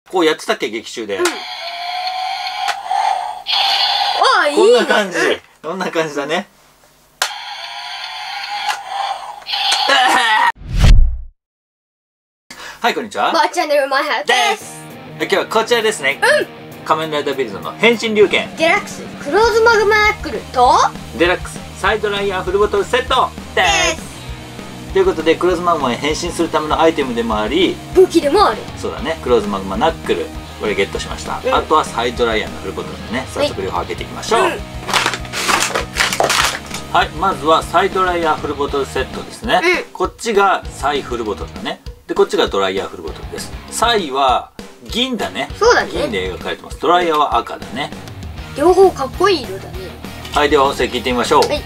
こうやってたっけ、劇中で。 あ、いいこんね。 な感じ。こんな感じだね。はい、こんにちは。 バーチャンネルマイハーです。 今日はこちらですね。仮面ライダービルドの変身龍拳デラックスクローズマグマナックルとデラックスサイドライヤーフルボトルセットでです。 す。ということで、クローズマグマに変身するためのアイテムでもあり、 武器でもある。 そうだね、クローズマグマナックル、これゲットしました。あとはサイドライヤーのフルボトルでね、早速両方開けていきましょう。はい、まずはサイドライヤーフルボトルセットですね。こっちがサイフルボトルだね。で、こっちがドライヤーフルボトルです。サイは銀だね。 そうだね。 銀で描かれてます。ドライヤーは赤だね。 両方かっこいい色だね。 はい、では音声聞いてみましょう。 はい。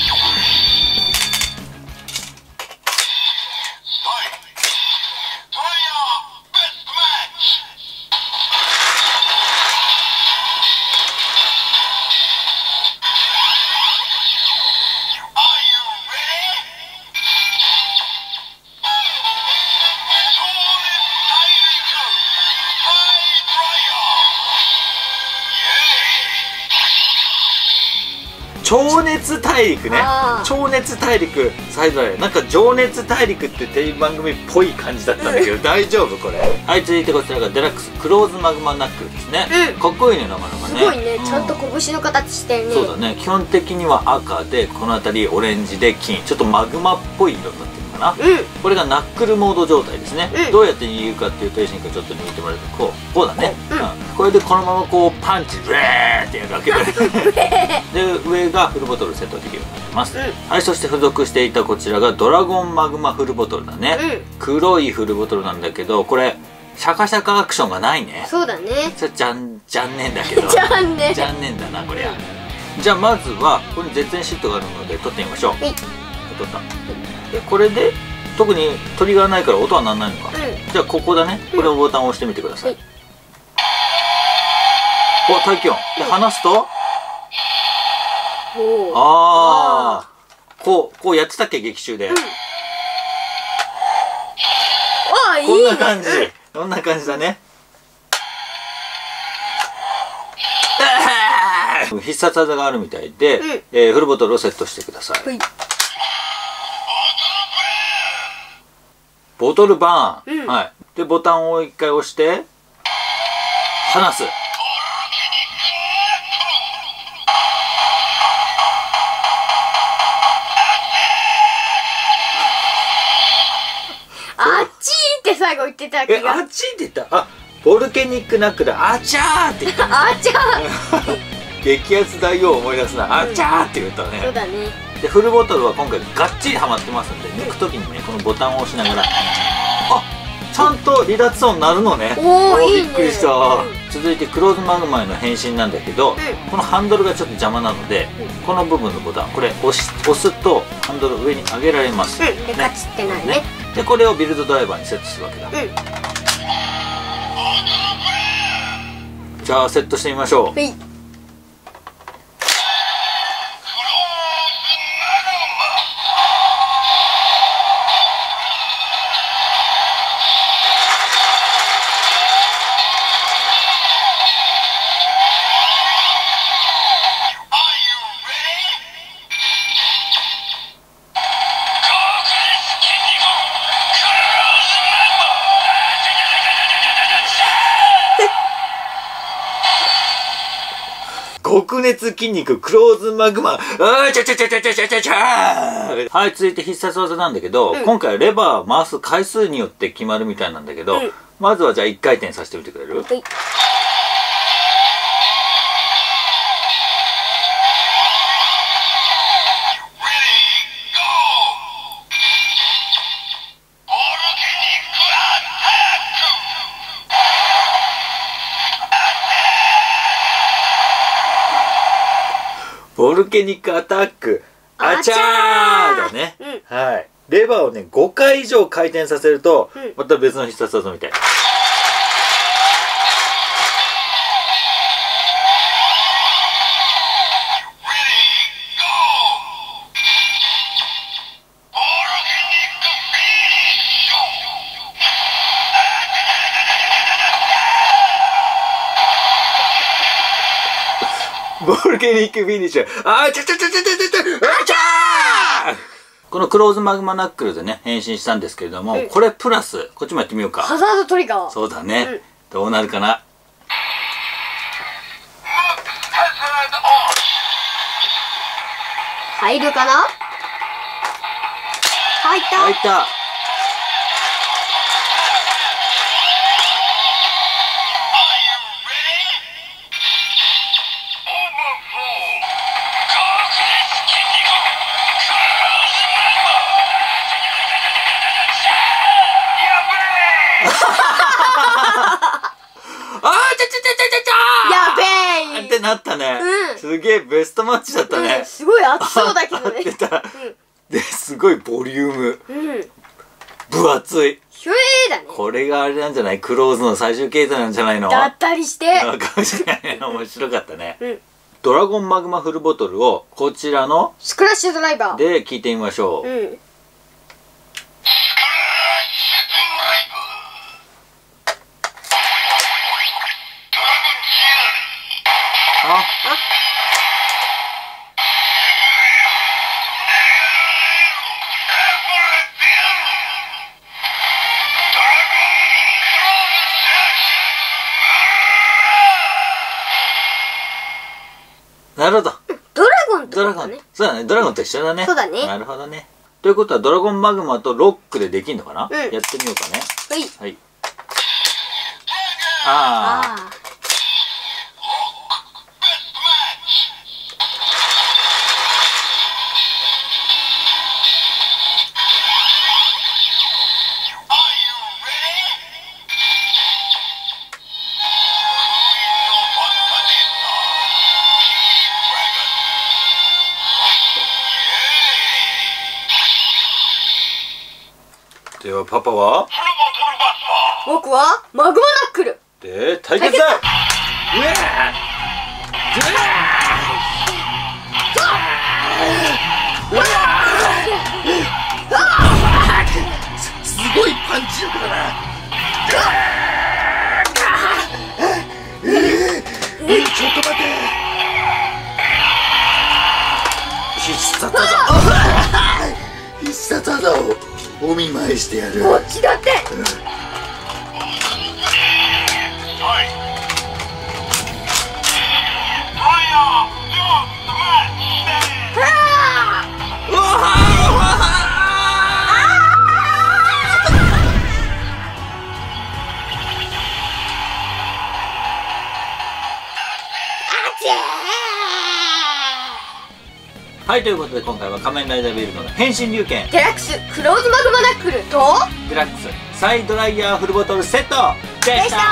超熱大陸ね。 あー超熱大陸サイドライヤー、なんか情熱大陸ってテレビ番組っぽい感じだったんだけど、大丈夫これ。はい、続いてこちらがデラックスクローズマグマナックルですね。かっこいいね、なかなかね。 すごいね、ちゃんと拳の形してるね。 そうだね、基本的には赤で、この辺りオレンジで金、ちょっとマグマっぽい色になってるのかな。これがナックルモード状態ですね。どうやって握るかっていうと、エイシン君ちょっと握ってもらうと、こうだね。これでこのままこうパンチブレーってやるわけでで、上がフルボトルセットできるようになってます。はい、そして付属していたこちらがドラゴンマグマフルボトルだね。黒いフルボトルなんだけど、これシャカシャカアクションがないね。 そうだね。 それ残念だけど残念だなこりゃ。じゃあまずはここに絶縁シートがあるので取ってみましょう。取った。でこれで特にトリガーないから音は鳴らないのか。じゃあここだね。これをボタンを押してみてください。お、大気音で離すと、ああ、こうやってたっけ、劇中で。 あ、いいこんなね。 感じ、こんな感じだね。必殺技があるみたいで、フルボトルをセットしてください。ボトルバーン、はい。でボタンを一回押して離す。 あっちーって最後言ってた気が。 あっちって言った。あ、ボルケニックナックル、あちゃーって言ったね。 あっちゃ激アツ大王を思い出すな。あちゃーって言ったね。 そうだね。 でフルボトルは今回がっちりはまってますんで、抜く時にねこのボタンを押しながら、あ、ちゃんと離脱音鳴るのね。 おー、いいね。 びっくりした。続いてクローズマグマへの変身なんだけど、このハンドルがちょっと邪魔なので、この部分のボタン、これ押すとハンドル上に上げられます。 でカチってないね。 でこれをビルドドライバーにセットするわけだ。じゃあセットしてみましょう。極熱筋肉クローズマグマ、ちゃちゃちゃちゃちゃちゃちゃちゃー。はい、続いて必殺技なんだけど、今回はレバーを回す回数によって決まるみたいなんだけど、まずはじゃあ1回転させてみてくれる？ボルケニックアタック、あちゃーだね。はい。レバーをね、5回以上回転させると、また別の必殺技みたい。 ボルケニックフィニッシュ。あちゃーこのクローズマグマナックルでね、変身したんですけれども、これプラス、こっちもやってみようか。 ハザードトリガー。 そうだね。どうなるかな。 入るかな。入った。 入った。 やべえってなったね。すげえベストマッチだったね。 すごい熱そうだけどね。 ですごいボリューム。分厚い。 ひょだね。 これがあれなんじゃない？クローズの最終形態なんじゃないの？ だったりして。 かもしれない。面白かったね。ドラゴンマグマフルボトルをこちらのスクラッシュドライバーで聞いてみましょう。なるほど。 ドラゴンとドラゴン。そうだね。ドラゴンと一緒だね。 そうだね。 なるほどね。ということはドラゴンマグマとロックでできんのかな？やってみようかね。はい。ああ。ではパパは？ 僕はマグマナックルで対決だ。すごいパンチ力だな。ちょっと待って。必殺技。必殺技をお見舞いしてやる。 こっちだって。 はい、ということで今回は仮面ライダービルドの変身龍拳デラックスクローズマグマナックルとデラックスサイドライヤーフルボトルセットでした。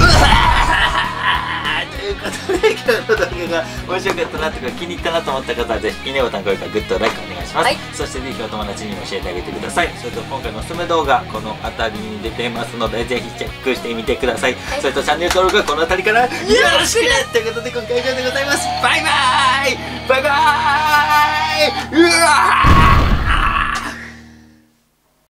ということで今日の動画が面白かったなとか気に入ったなと思った方はぜひいいねボタン、高評価、グッド、ライクお願いします、そしてぜひお友達にも教えてあげてください。それと今回のおすすめ動画この辺りに出てますのでぜひチェックしてみてください、それとチャンネル登録はこの辺りからよろしくねということで今回は以上でございます。バイバーイバイバーイ。うわー